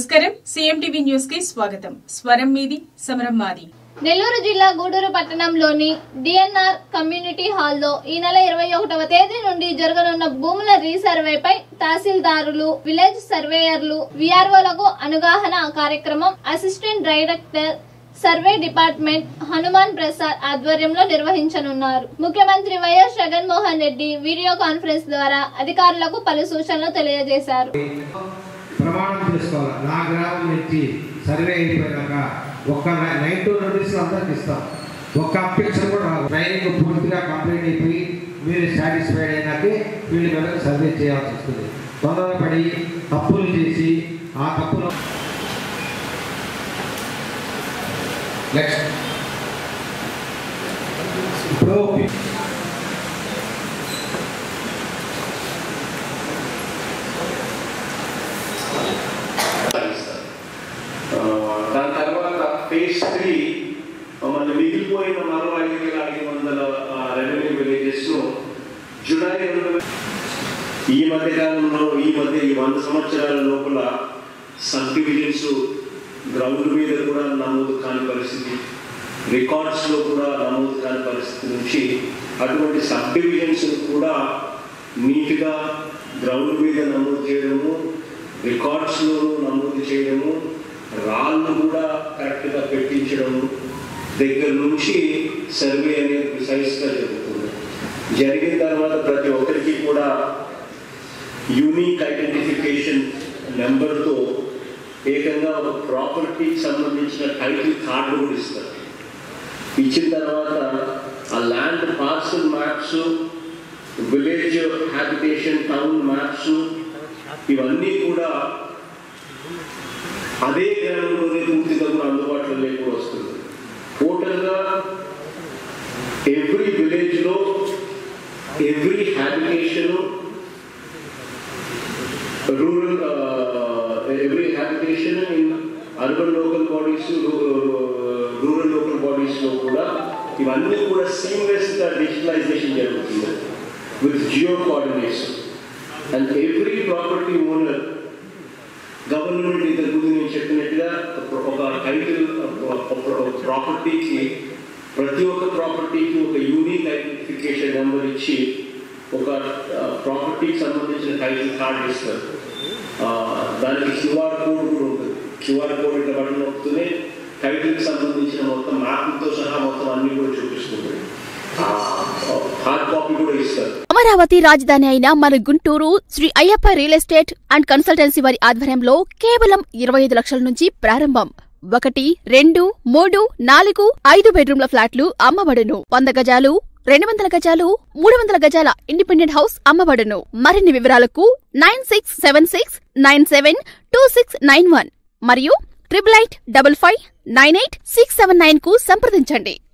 నమస్కారం CMTV news కి స్వాగతం. స్వరం మీది సమరం మాది. నెల్లూరు జిల్లా గూడూరు పట్టణంలోని డిఎన్ఆర్ కమ్యూనిటీ హాల్లో ఈ నెల 21వ తేదీ నుండి జరగనున్న భూముల రీసర్వేపై తహసీల్దారులు, విలేజ్ సర్వేయర్లు, విఆర్ఓలకు అవగాహన కార్యక్రమం assistant director survey department Hanuman Prasad ఆధ్వర్యంలో నిర్వహించనున్నారు. ముఖ్యమంత్రి YS Jaganmohan Reddy video conference ద్వారా అధికారులకు పలు సూచనలు తెలియజేశారు. ప్రమాణం చేసుకోవాలి. నా గ్రామం నుంచి సర్వే అయిపోయాక ఒక్క 9 నోటీసులు అందరికి ఇస్తాం. ఒక్క అప్లికేషన్ కూడా రాదు. ట్రైనింగ్ పూర్తిగా కంప్లీట్ అయిపోయి మీరు సాటిస్ఫైడ్ అయినాకే వీళ్ళ మీద సర్వే చేయాల్సి వస్తుంది. తొందరపడి తప్పులు చేసి ఆ తప్పులు నెక్స్ట్ ఇప్పుడు దాని తర్వాత phase 3 మన మిగిలిపోయిన మరో 5,500 రెవెన్యూ విలేజెస్ జూలై ఈ మధ్య కాలంలో ఈ 100 సంవత్సరాల లోపల సబ్ డివిజన్స్ గ్రౌండ్ మీద కూడా నమోదు కాని పరిస్థితి, రికార్డ్స్ లో కూడా నమోదు కాని పరిస్థితి నుంచి అటువంటి సబ్ డివిజన్స్ కూడా నీట్గా గ్రౌండ్ మీద నమోదు చేయడము, రికార్డ్స్ లో నమోదు చేయడము, రాళ్ళు కూడా కరెక్ట్గా పెట్టించడము దగ్గర నుంచి సర్వే అనేది ప్రిసైజ్గా జరుగుతుంది. జరిగిన తర్వాత ప్రతి ఒక్కరికి కూడా యూనిక్ ఐడెంటిఫికేషన్ నెంబర్తో ఏకంగా ఒక ప్రాపర్టీకి సంబంధించిన టైటిల్ కార్డు కూడా ఇస్తారు. ఇచ్చిన తర్వాత ఆ land parcel maps, village habitation town maps ఇవన్నీ కూడా అదే గ్రామంలోనే పూర్తిగా కూడా అందుబాటులో లేకుండా వస్తుంది. టోటల్గా ఎవ్రీ విలేజ్లో every habitation rural every habitation in urban local bodies, rural local బాడీస్లో కూడా ఇవన్నీ కూడా సీమ్లెస్గా డిజిటలైజేషన్ జరుగుతుంది with geo coordination. And every property owner government ఇంతకుముందు నేను చెప్పినట్టుగా ఒక టైటిల్ ప్రాపర్టీకి ప్రతి ఒక్క ప్రాపర్టీకి ఒక యూనిక్ ఐడెంటిఫికేషన్ నెంబర్ ఇచ్చి ఒక ప్రాపర్టీకి సంబంధించిన టైటిల్ కార్డు ఇస్తారు. దానికి క్యూఆర్ కోడ్ కూడా ఉంటుంది. క్యూఆర్ కోడ్ ఇట్లా బటన్ నొక్కుతూనే టైటిల్కి సంబంధించిన మొత్తం మ్యాప్తో సహా మొత్తం అన్ని కూడా చూపిస్తుంది. హార్డ్ కాపీ కూడా ఇస్తారు. అమరావతి రాజధాని అయిన మన Guntur Sri Ayyappa real estate and consultancy వారి ఆధ్వర్యంలో కేవలం 25 లక్షల నుంచి ప్రారంభం. 1, 2, 3, 4, 5 బెడ్రూమ్ల ఫ్లాట్లు అమ్మబడును. 100 గజాలు, 200 గజాలు, 300 గజాల ఇండిపెండెంట్ హౌస్ అమ్మబడును. మరిన్ని వివరాలకు 9676972691 మరియు 8855989679 కు సంప్రదించండి.